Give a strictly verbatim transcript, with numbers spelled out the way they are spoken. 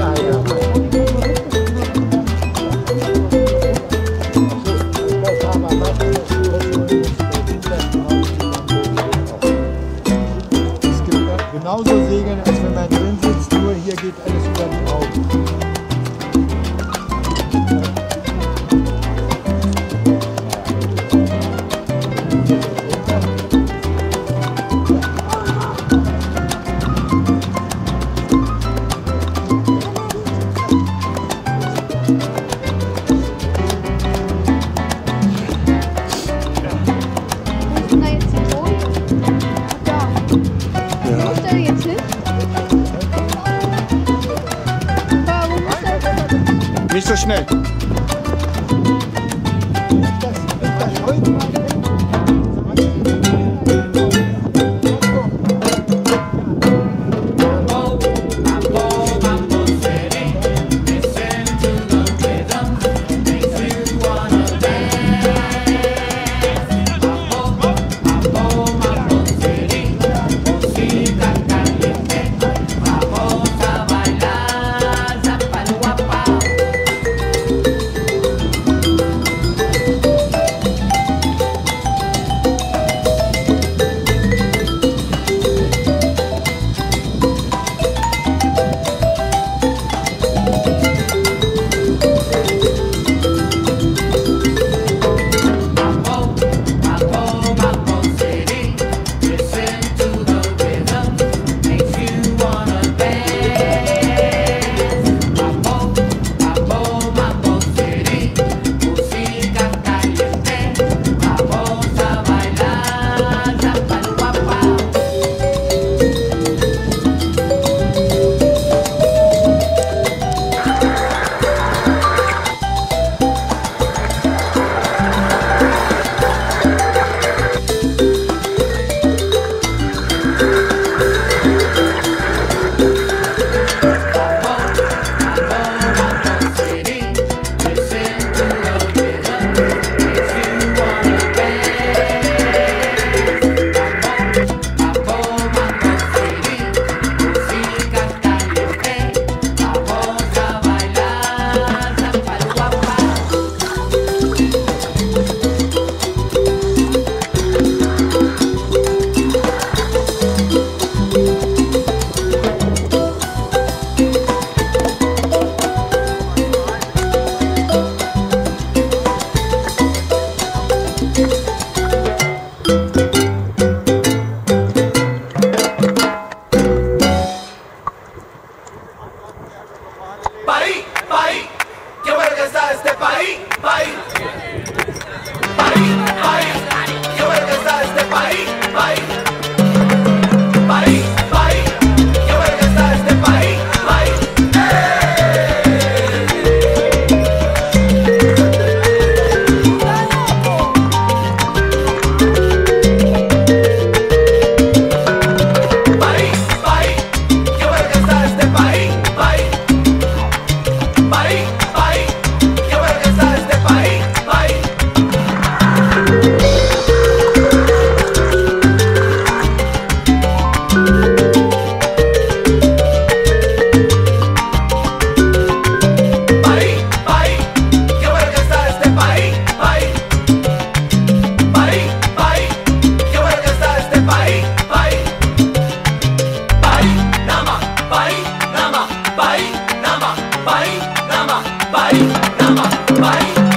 Genauso segeln, als wenn man drin sitzt, nur hier geht alles über die Augen. Nicht so schnell. País, país, qué bueno que está este país, país. País, país, qué bueno que está este país, país. País, país, qué bueno que está este país, país. País, país, qué bueno que está este país, país. País, país, qué bueno que está este país, país. País, país, qué bueno que está este país, país. País, país, qué bueno que está este país, país. País, nada más, país, nada más, país, nada más, país. País, nada más, país.